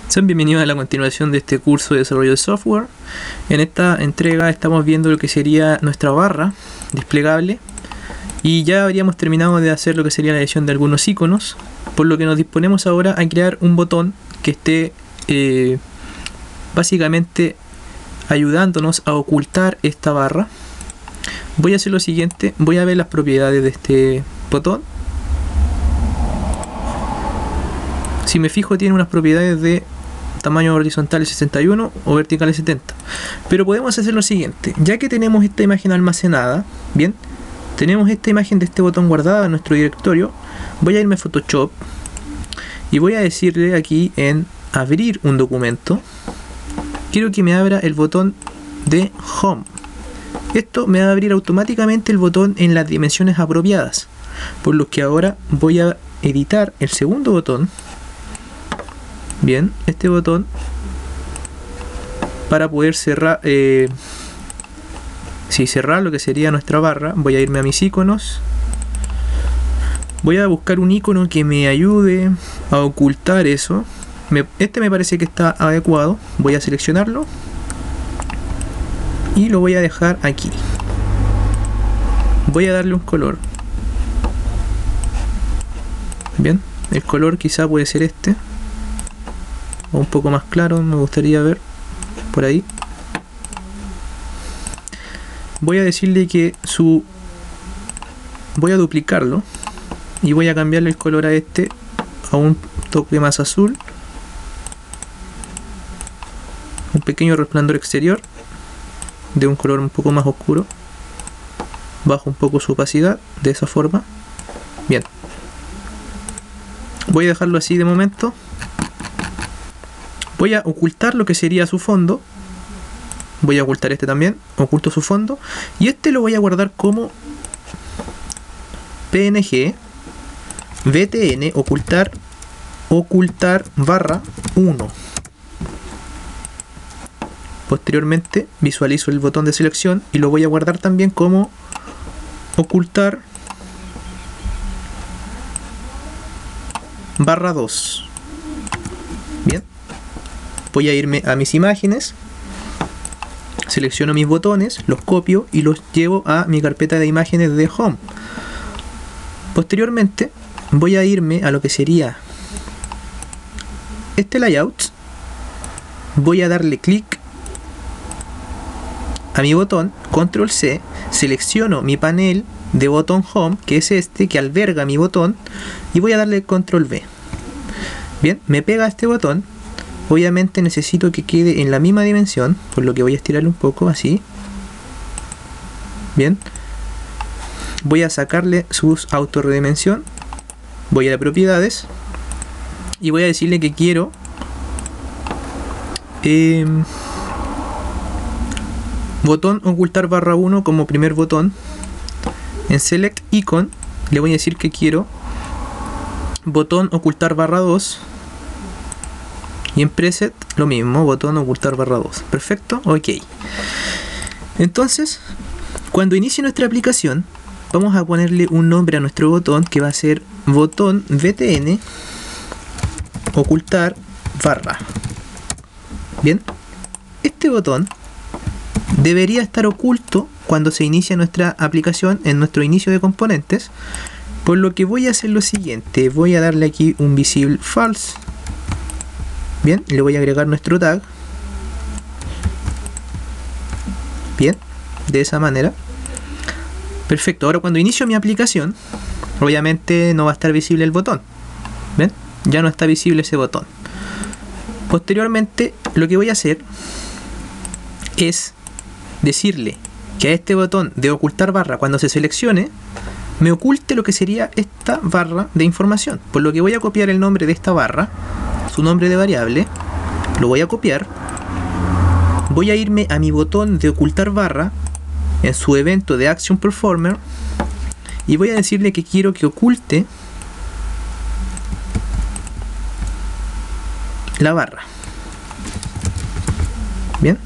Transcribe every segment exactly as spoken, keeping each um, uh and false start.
Sean bienvenidos a la continuación de este curso de desarrollo de software. En esta entrega estamos viendo lo que sería nuestra barra desplegable y ya habríamos terminado de hacer lo que sería la edición de algunos iconos, por lo que nos disponemos ahora a crear un botón que esté eh, básicamente ayudándonos a ocultar esta barra. Voy a hacer lo siguiente, voy a ver las propiedades de este botón. Si me fijo, tiene unas propiedades de tamaño horizontal sesenta y uno o vertical setenta, pero podemos hacer lo siguiente. Ya que tenemos esta imagen almacenada, bien, tenemos esta imagen de este botón guardada en nuestro directorio, voy a irme a Photoshop y voy a decirle aquí en abrir un documento, quiero que me abra el botón de Home. Esto me va a abrir automáticamente el botón en las dimensiones apropiadas, por lo que ahora voy a editar el segundo botón. Bien, este botón para poder cerrar, eh, si cerrar lo que sería nuestra barra, voy a irme a mis iconos, voy a buscar un icono que me ayude a ocultar eso. Me, este me parece que está adecuado, voy a seleccionarlo y lo voy a dejar aquí. Voy a darle un color. Bien, el color quizá puede ser este, o un poco más claro, me gustaría ver por ahí. Voy a decirle que su voy a duplicarlo y voy a cambiarle el color a este a un toque más azul, un pequeño resplandor exterior de un color un poco más oscuro, bajo un poco su opacidad de esa forma. Bien, voy a dejarlo así de momento. Voy a ocultar lo que sería su fondo. Voy a ocultar este también. Oculto su fondo. Y este lo voy a guardar como P N G. B T N. Ocultar. Ocultar barra uno. Posteriormente visualizo el botón de selección y lo voy a guardar también como ocultar barra dos. Bien. Voy a irme a mis imágenes, selecciono mis botones, los copio y los llevo a mi carpeta de imágenes de Home. Posteriormente voy a irme a lo que sería este layout, voy a darle clic a mi botón, control C, selecciono mi panel de botón Home, que es este que alberga mi botón, y voy a darle control V. Bien, me pega este botón. Obviamente necesito que quede en la misma dimensión, por lo que voy a estirarle un poco así. Bien. Voy a sacarle sus autorredimensión. Voy a propiedades. Y voy a decirle que quiero eh, botón ocultar barra uno como primer botón. En Select Icon le voy a decir que quiero botón ocultar barra dos. Y en preset lo mismo, botón ocultar barra dos. Perfecto, ok. Entonces, cuando inicie nuestra aplicación, vamos a ponerle un nombre a nuestro botón que va a ser botón B T N ocultar barra. Bien, este botón debería estar oculto cuando se inicia nuestra aplicación en nuestro inicio de componentes, por lo que voy a hacer lo siguiente, voy a darle aquí un visible false. Bien, le voy a agregar nuestro tag. Bien, de esa manera. Perfecto, ahora cuando inicio mi aplicación, obviamente no va a estar visible el botón. ¿Ven? Ya no está visible ese botón. Posteriormente, lo que voy a hacer es decirle que a este botón de ocultar barra, cuando se seleccione, me oculte lo que sería esta barra de información. Por lo que voy a copiar el nombre de esta barra, su nombre de variable, lo voy a copiar, voy a irme a mi botón de ocultar barra en su evento de Action Performer y voy a decirle que quiero que oculte la barra. Bien,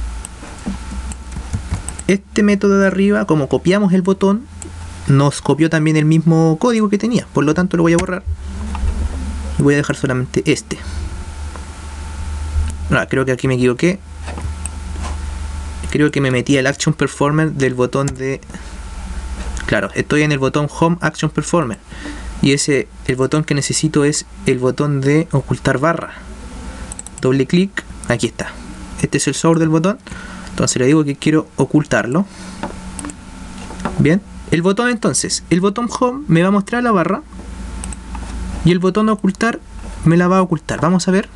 este método de arriba, como copiamos el botón, nos copió también el mismo código que tenía, por lo tanto lo voy a borrar y voy a dejar solamente este. No, creo que aquí me equivoqué. Creo que me metí el Action Performer del botón de... Claro, estoy en el botón Home Action Performer. Y ese, el botón que necesito es el botón de ocultar barra. Doble clic, aquí está. Este es el source del botón. Entonces le digo que quiero ocultarlo. Bien, el botón entonces, el botón Home me va a mostrar la barra. Y el botón de ocultar me la va a ocultar. Vamos a ver.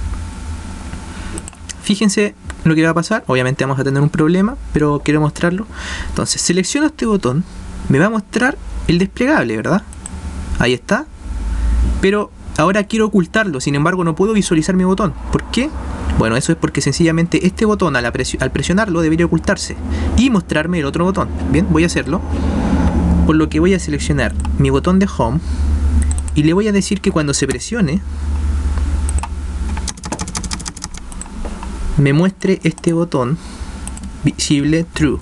Fíjense lo que va a pasar. Obviamente vamos a tener un problema, pero quiero mostrarlo. Entonces selecciono este botón. Me va a mostrar el desplegable, ¿verdad? Ahí está. Pero ahora quiero ocultarlo. Sin embargo no puedo visualizar mi botón. ¿Por qué? Bueno, eso es porque sencillamente este botón al, al presionarlo debería ocultarse y mostrarme el otro botón. Bien, voy a hacerlo. Por lo que voy a seleccionar mi botón de Home y le voy a decir que cuando se presione me muestre este botón visible True.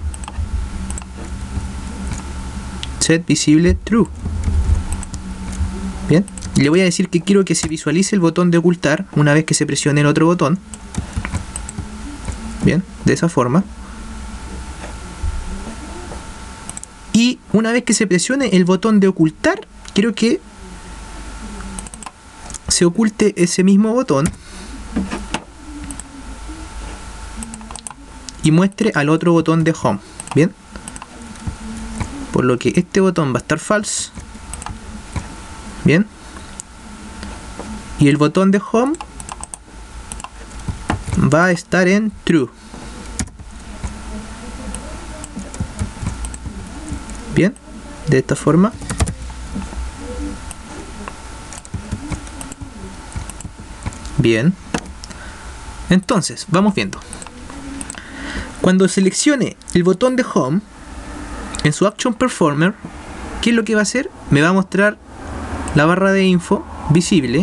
Set visible True. Bien, y le voy a decir que quiero que se visualice el botón de ocultar una vez que se presione el otro botón. Bien, de esa forma. Y una vez que se presione el botón de ocultar, quiero que se oculte ese mismo botón y muestre al otro botón de Home. Bien, por lo que este botón va a estar false. Bien, y el botón de Home va a estar en True. Bien, de esta forma. Bien, entonces vamos viendo. Cuando seleccione el botón de Home en su Action Performer, ¿qué es lo que va a hacer? Me va a mostrar la barra de info visible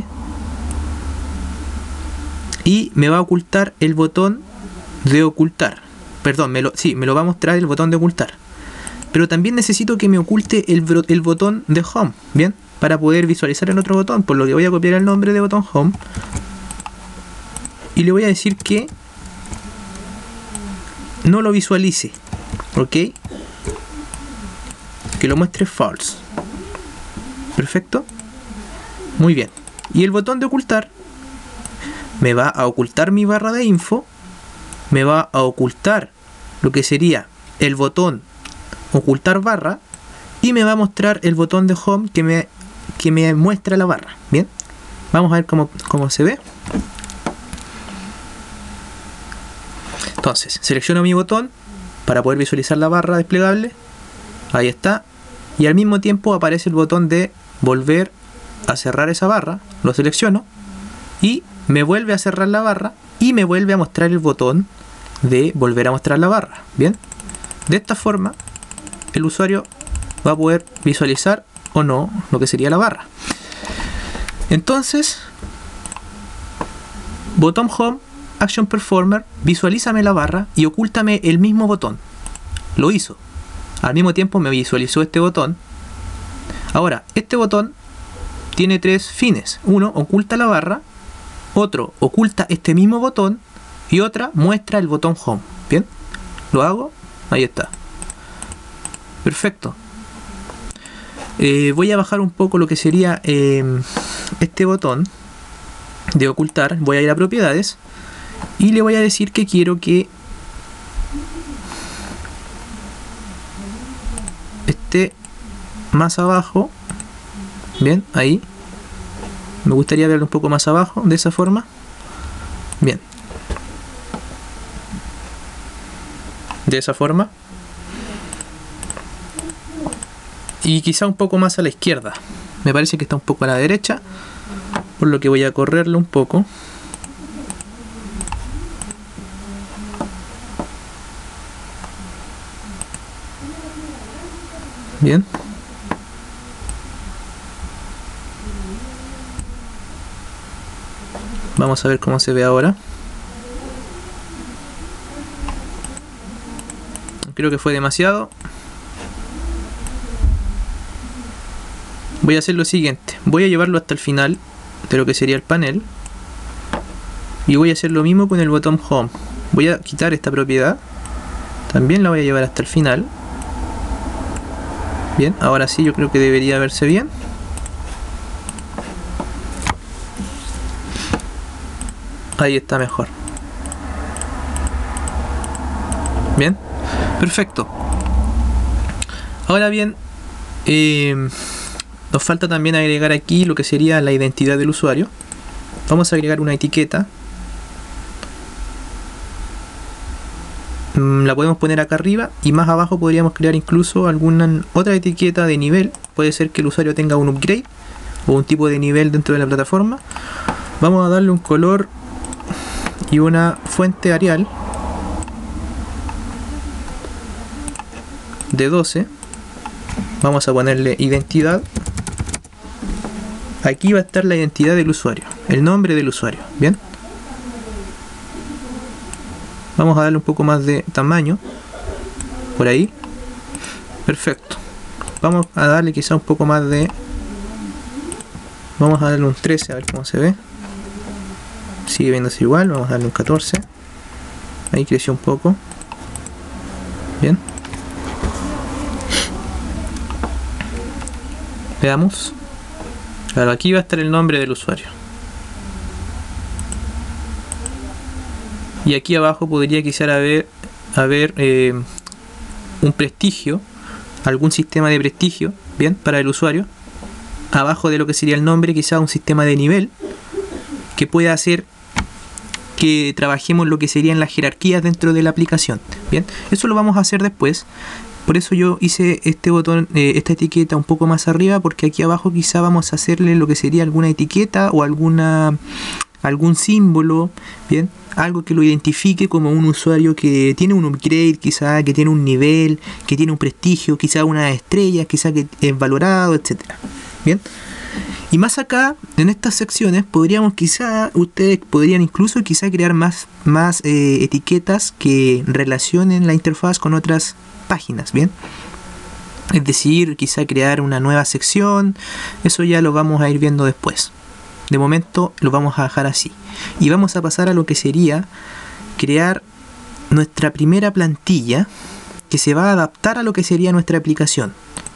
y me va a ocultar el botón de ocultar. Perdón, me lo, sí, me lo va a mostrar el botón de ocultar. Pero también necesito que me oculte el, el botón de Home, ¿bien? Para poder visualizar el otro botón, por lo que voy a copiar el nombre de botón Home y le voy a decir que no lo visualice, ¿ok? Que lo muestre false. Perfecto. Muy bien. Y el botón de ocultar me va a ocultar mi barra de info, me va a ocultar lo que sería el botón ocultar barra y me va a mostrar el botón de Home que me, que me muestra la barra. Bien, vamos a ver cómo, cómo se ve. Entonces, selecciono mi botón para poder visualizar la barra desplegable. Ahí está. Y al mismo tiempo aparece el botón de volver a cerrar esa barra. Lo selecciono y me vuelve a cerrar la barra y me vuelve a mostrar el botón de volver a mostrar la barra. Bien, de esta forma el usuario va a poder visualizar o no lo que sería la barra. Entonces, botón Home, Action Performer, visualízame la barra y ocúltame el mismo botón. Lo hizo. Al mismo tiempo me visualizó este botón. Ahora, este botón tiene tres fines. Uno, oculta la barra. Otro, oculta este mismo botón. Y otra, muestra el botón Home. Bien, lo hago. Ahí está. Perfecto. Eh, voy a bajar un poco lo que sería eh, este botón de ocultar. Voy a ir a propiedades y le voy a decir que quiero que esté más abajo. Bien, ahí. Me gustaría verlo un poco más abajo, de esa forma. Bien. De esa forma. Y quizá un poco más a la izquierda. Me parece que está un poco a la derecha, por lo que voy a correrlo un poco. Bien. Vamos a ver cómo se ve ahora. Creo que fue demasiado. Voy a hacer lo siguiente. Voy a llevarlo hasta el final de lo que sería el panel. Y voy a hacer lo mismo con el botón Home. Voy a quitar esta propiedad. También la voy a llevar hasta el final. Bien, ahora sí yo creo que debería verse bien. Ahí está mejor. Bien, perfecto. Ahora bien, eh, nos falta también agregar aquí lo que sería la identidad del usuario. Vamos a agregar una etiqueta. La podemos poner acá arriba y más abajo podríamos crear incluso alguna otra etiqueta de nivel. Puede ser que el usuario tenga un upgrade o un tipo de nivel dentro de la plataforma. Vamos a darle un color y una fuente Arial de doce. Vamos a ponerle identidad. Aquí va a estar la identidad del usuario, el nombre del usuario. Bien, vamos a darle un poco más de tamaño por ahí. Perfecto. Vamos a darle quizá un poco más de, vamos a darle un trece a ver cómo se ve. Sigue viéndose igual. Vamos a darle un catorce. Ahí creció un poco. Bien, veamos. Claro, aquí va a estar el nombre del usuario. Y aquí abajo podría quizá haber, haber eh, un prestigio, algún sistema de prestigio, bien, para el usuario. Abajo de lo que sería el nombre, quizá un sistema de nivel que pueda hacer que trabajemos lo que serían las jerarquías dentro de la aplicación. Bien, eso lo vamos a hacer después. Por eso yo hice este botón, eh, esta etiqueta un poco más arriba, porque aquí abajo quizá vamos a hacerle lo que sería alguna etiqueta o alguna algún símbolo, bien, algo que lo identifique como un usuario que tiene un upgrade, quizá que tiene un nivel, que tiene un prestigio, quizá unas estrellas, quizá que es valorado, etcétera. Bien. Y más acá, en estas secciones, podríamos quizá, ustedes podrían incluso quizá crear más, más eh, etiquetas que relacionen la interfaz con otras páginas, ¿bien? Es decir, quizá crear una nueva sección. Eso ya lo vamos a ir viendo después. De momento lo vamos a dejar así. Y vamos a pasar a lo que sería crear nuestra primera plantilla que se va a adaptar a lo que sería nuestra aplicación.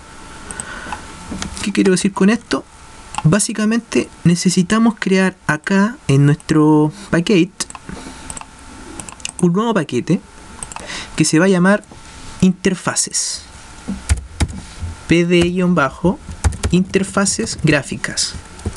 ¿Qué quiero decir con esto? Básicamente necesitamos crear acá en nuestro paquete un nuevo paquete que se va a llamar interfaces. pd-interfaces gráficas.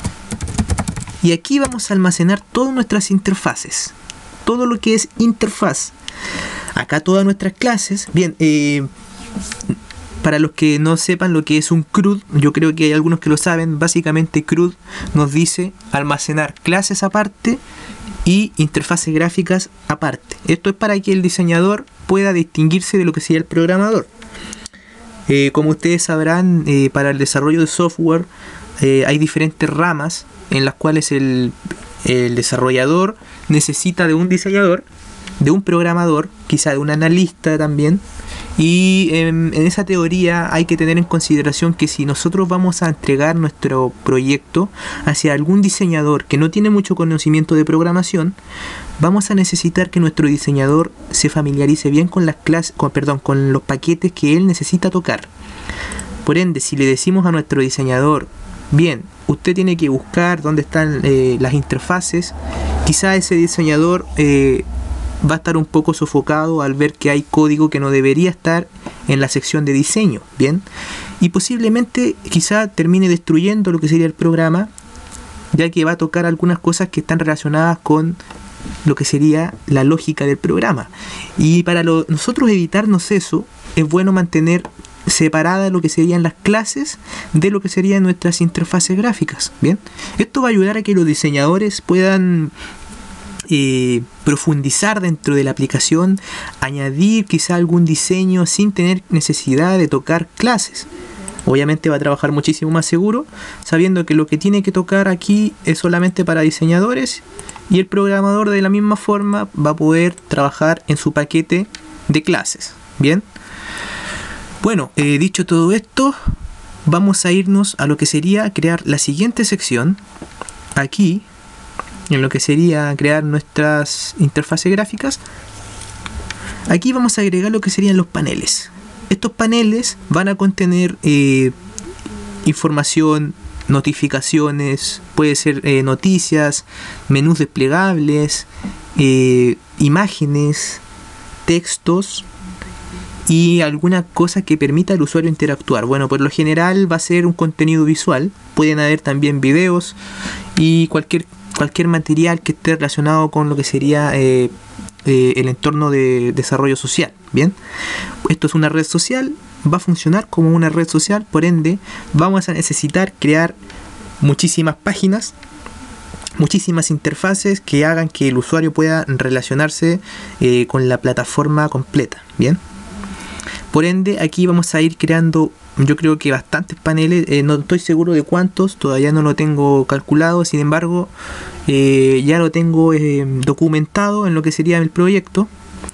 Y aquí vamos a almacenar todas nuestras interfaces. Todo lo que es interfaz. Acá todas nuestras clases. Bien, eh, para los que no sepan lo que es un C R U D, yo creo que hay algunos que lo saben. Básicamente C R U D nos dice almacenar clases aparte y interfaces gráficas aparte. Esto es para que el diseñador pueda distinguirse de lo que sería el programador. Eh, como ustedes sabrán, eh, para el desarrollo de software eh, hay diferentes ramas en las cuales el, el desarrollador necesita de un diseñador, de un programador, quizá de un analista también. Y en, en esa teoría hay que tener en consideración que si nosotros vamos a entregar nuestro proyecto hacia algún diseñador que no tiene mucho conocimiento de programación, vamos a necesitar que nuestro diseñador se familiarice bien con las clases, con, perdón, con los paquetes que él necesita tocar. Por ende, si le decimos a nuestro diseñador, bien, usted tiene que buscar dónde están eh, las interfaces, quizá ese diseñador eh, va a estar un poco sofocado al ver que hay código que no debería estar en la sección de diseño, bien, y posiblemente quizá termine destruyendo lo que sería el programa, ya que va a tocar algunas cosas que están relacionadas con lo que sería la lógica del programa. Y para lo, nosotros evitarnos eso, es bueno mantener separada lo que serían las clases de lo que serían nuestras interfaces gráficas, bien. Esto va a ayudar a que los diseñadores puedan Eh, profundizar dentro de la aplicación, añadir quizá algún diseño sin tener necesidad de tocar clases. Obviamente va a trabajar muchísimo más seguro, sabiendo que lo que tiene que tocar aquí es solamente para diseñadores, y el programador de la misma forma va a poder trabajar en su paquete de clases. Bien, bueno, eh, dicho todo esto, vamos a irnos a lo que sería crear la siguiente sección. Aquí en lo que sería crear nuestras interfaces gráficas, aquí vamos a agregar lo que serían los paneles. Estos paneles van a contener eh, información, notificaciones, puede ser eh, noticias, menús desplegables, eh, imágenes, textos y alguna cosa que permita al usuario interactuar. Bueno, por lo general va a ser un contenido visual, pueden haber también videos y cualquier, cualquier material que esté relacionado con lo que sería eh, eh, el entorno de desarrollo social. Bien, esto es una red social, va a funcionar como una red social, por ende vamos a necesitar crear muchísimas páginas, muchísimas interfaces que hagan que el usuario pueda relacionarse eh, con la plataforma completa. Bien, por ende aquí vamos a ir creando, yo creo que bastantes paneles, eh, no estoy seguro de cuántos, todavía no lo tengo calculado, sin embargo eh, ya lo tengo eh, documentado en lo que sería el proyecto.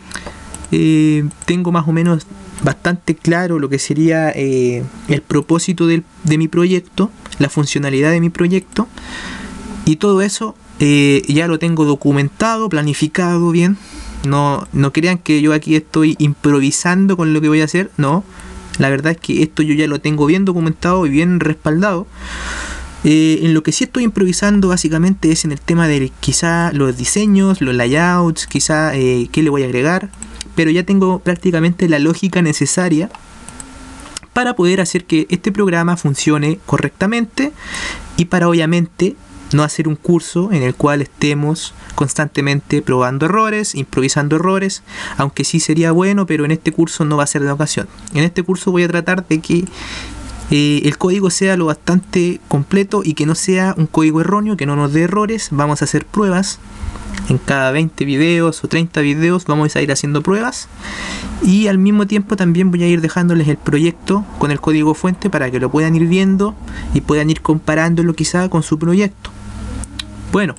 Eh, tengo más o menos bastante claro lo que sería eh, el propósito del, de mi proyecto, la funcionalidad de mi proyecto, y todo eso eh, ya lo tengo documentado, planificado bien. No, no crean que yo aquí estoy improvisando con lo que voy a hacer, no, la verdad es que esto yo ya lo tengo bien documentado y bien respaldado. Eh, en lo que sí estoy improvisando básicamente es en el tema de quizá los diseños, los layouts, quizá eh, qué le voy a agregar, pero ya tengo prácticamente la lógica necesaria para poder hacer que este programa funcione correctamente y para obviamente no hacer un curso en el cual estemos constantemente probando errores, improvisando errores, aunque sí sería bueno, pero en este curso no va a ser de ocasión. En este curso voy a tratar de que eh, el código sea lo bastante completo y que no sea un código erróneo, que no nos dé errores. Vamos a hacer pruebas. En cada veinte videos o treinta videos vamos a ir haciendo pruebas y al mismo tiempo también voy a ir dejándoles el proyecto con el código fuente para que lo puedan ir viendo y puedan ir comparándolo quizá con su proyecto. Bueno,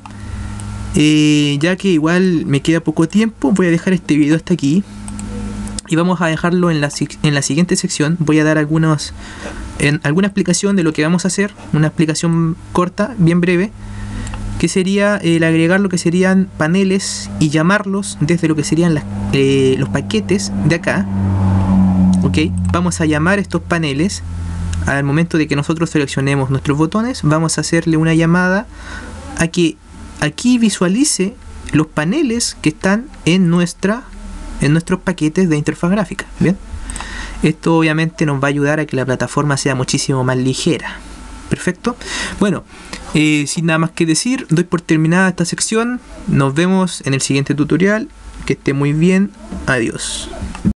eh, ya que igual me queda poco tiempo, voy a dejar este video hasta aquí y vamos a dejarlo en la, en la siguiente sección. Voy a dar algunas, en, alguna explicación de lo que vamos a hacer, una explicación corta, bien breve, que sería el agregar lo que serían paneles y llamarlos desde lo que serían las, eh, los paquetes de acá. Ok, vamos a llamar estos paneles al momento de que nosotros seleccionemos nuestros botones. Vamos a hacerle una llamada a que aquí visualice los paneles que están en nuestra en nuestros paquetes de interfaz gráfica. Bien, esto obviamente nos va a ayudar a que la plataforma sea muchísimo más ligera. Perfecto. Bueno, eh, sin nada más que decir, doy por terminada esta sección. Nos vemos en el siguiente tutorial. Que esté muy bien. Adiós.